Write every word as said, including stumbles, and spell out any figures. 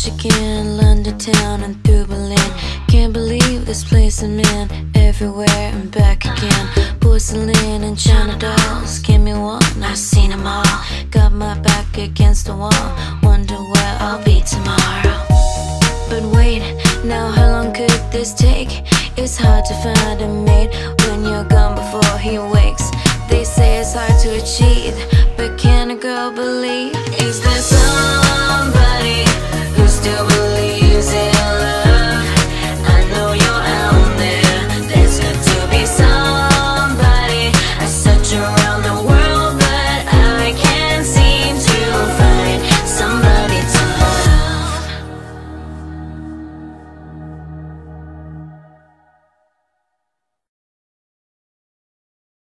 Michigan, London town, and through Berlin. Can't believe this place I'm in. Everywhere and back again. Porcelain and China dolls. Give me one, I've seen them all. Got my back against the wall. Wonder where I'll be tomorrow. But wait, now how long could this take? It's hard to find a mate when you're gone before he wakes. They say it's hard to achieve, but can a girl believe? Is there somebody who still believes?